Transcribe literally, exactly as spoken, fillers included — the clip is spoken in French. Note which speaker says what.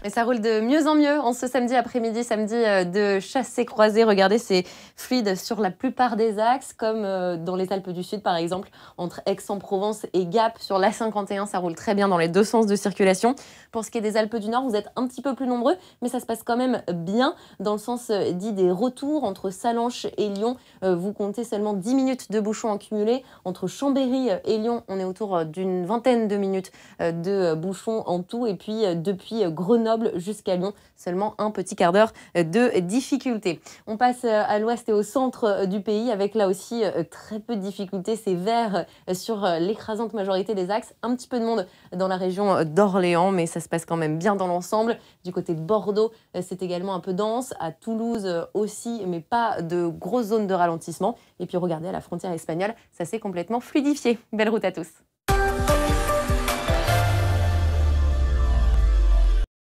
Speaker 1: Et ça roule de mieux en mieux en ce samedi après-midi, samedi euh, de chassé-croisé. Regardez, c'est fluide sur la plupart des axes, comme euh, dans les Alpes du Sud par exemple, entre Aix-en-Provence et Gap sur l'A cinquante et un. Ça roule très bien dans les deux sens de circulation. Pour ce qui est des Alpes du Nord, vous êtes un petit peu plus nombreux, mais ça se passe quand même bien dans le sens euh, dit des retours entre Sallanches et Lyon. Euh, vous comptez seulement dix minutes de bouchons en cumulé. Entre Chambéry et Lyon, on est autour d'une vingtaine de minutes euh, de bouchons en tout. Et puis euh, depuis Grenoble jusqu'à Lyon, seulement un petit quart d'heure de difficulté. On passe à l'ouest et au centre du pays avec là aussi très peu de difficultés. C'est vert sur l'écrasante majorité des axes. Un petit peu de monde dans la région d'Orléans, mais ça se passe quand même bien dans l'ensemble. Du côté de Bordeaux, c'est également un peu dense. À Toulouse aussi, mais pas de grosses zones de ralentissement. Et puis regardez, à la frontière espagnole, ça s'est complètement fluidifié. Belle route à tous.